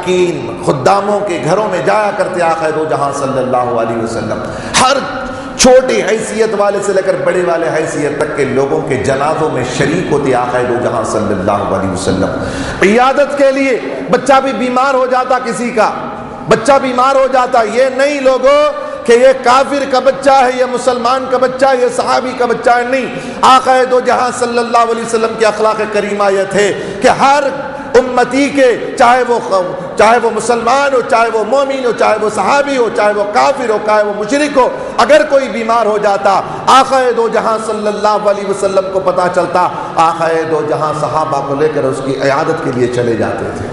مساکین خداموں کے گھروں میں جایا کرتے آقا دو جہاں صلی اللہ علیہ وسلم. ہر چھوٹی حیثیت والے سے لے کر بڑے والے حیثیت تک کے لوگوں کے جنازوں میں شریک ہوتے آقا دو جہاں صلی اللہ علیہ وسلم. عیادت کے لیے بچہ بھی بیمار ہو جاتا، کسی کا بچہ بیمار ہو جاتا، یہ نہیں لوگوں کہ یہ کافر کا بچہ ہے، یہ مسلمان کا بچہ ہے، یہ صحابی کا بچہ ہے، نہیں. آقا دو جہاں صلی اللہ علیہ وسلم کی اخلاق کریمہ یہ تھے کہ ہر امتی کے چاہے وہ مسلمان ہو، چاہے وہ مومن ہو، چاہے وہ صحابی ہو، چاہے وہ کافر ہو، چاہے وہ مشرک ہو، اگر کوئی بیمار ہو جاتا آقا دو جہاں صلی اللہ علیہ وسلم کو پتہ چلتا، آقا دو جہاں صحابہ کو لے کر اس کی عیادت کے لیے چلے جاتے تھے.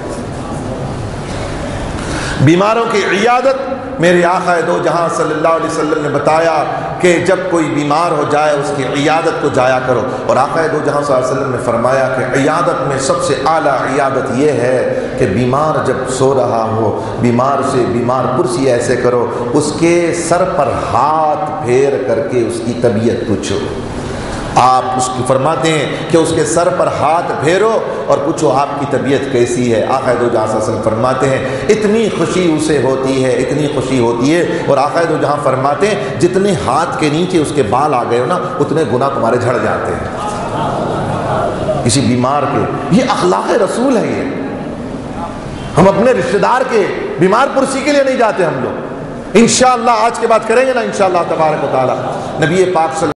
بیماروں کی عیادت میرے آقا دو جہاں صلی اللہ علیہ وسلم نے بتایا کہ جب کوئی بیمار ہو جائے اس کی عیادت کو جایا کرو. اور آقا دو جہاں صلی اللہ علیہ وسلم نے فرمایا کہ عیادت میں سب سے اعلیٰ عیادت یہ ہے کہ بیمار جب سو رہا ہو، بیمار پرسی ایسے کرو، اس کے سر پر ہاتھ پھیر کر کے اس کی طبیعت پوچھو. آپ اس کی فرماتے ہیں کہ اس کے سر پر ہاتھ پھیرو اور پوچھو آپ کی طبیعت کیسی ہے. آقا دو جہاں صلی اللہ علیہ وسلم فرماتے ہیں اتنی خوشی اسے ہوتی ہے، اتنی خوشی ہوتی ہے. اور آقا دو جہاں فرماتے ہیں جتنے ہاتھ کے نیچے اس کے بال آ گئے ہو نا، اتنے گناہ تمہارے جھڑ جاتے ہیں کسی بیمار کے. یہ اخلاق رسول ہے. یہ ہم اپنے رشتہ دار کے بیمار پرسی کے لیے نہیں جاتے. ہم لوگ انشاءاللہ آج کے بعد کریں گے نا انشاءاللہ تبارک و تعالی. نبی پاک صلی